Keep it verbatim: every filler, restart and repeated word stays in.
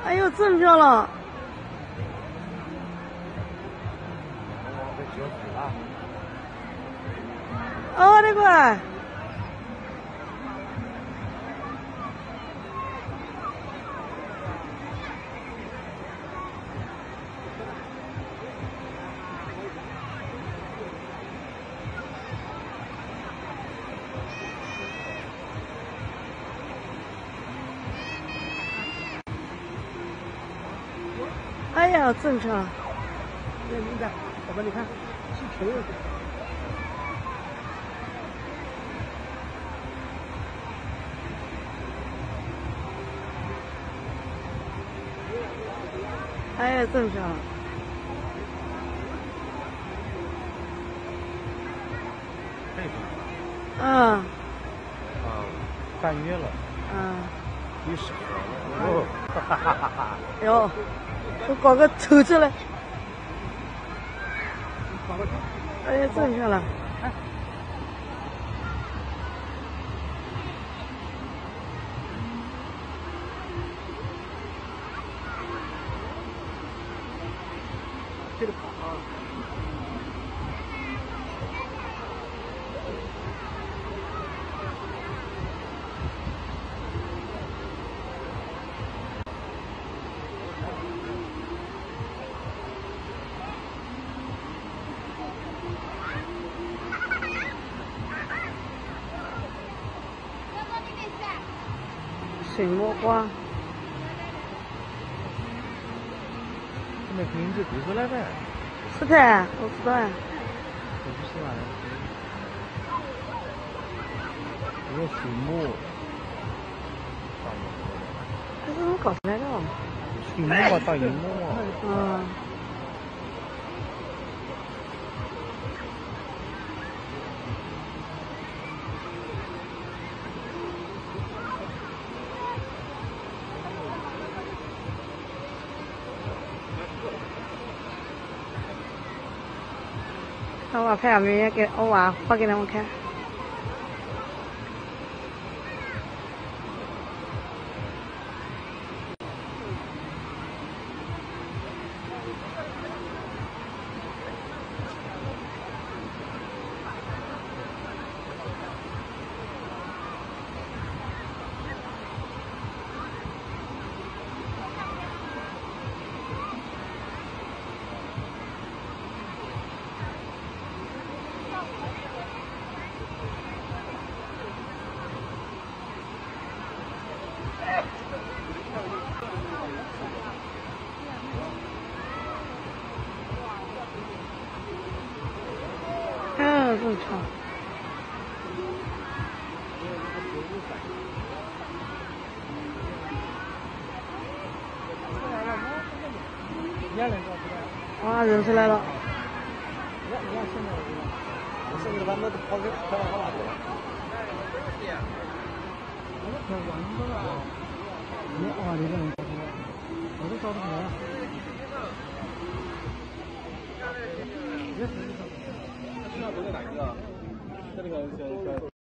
哎呦，正漂亮！哦，那个。哎呀，正常。 那你看，宝宝，你看，是球。 哎呀，正常。 这个。 嗯。 啊，半月了。 嗯。 你少了。哦，哈哈哈哈。 哟，我搞个头出来。哎呀，正漂亮。哎。 这个跑啊。 水墨画。 那名字读出来呗。 是的，我知道呀。 我不是啊。这个水墨。 这是怎么搞出来的哦？ 水墨嘛，大荧幕嘛。 嗯。我把拍下面也给我娃发给他们看。嗯，正常。啊，人出来了。 我是他们跑给跑好了。你啊，你这能跑出来？我都找不出来。这是哪个？这个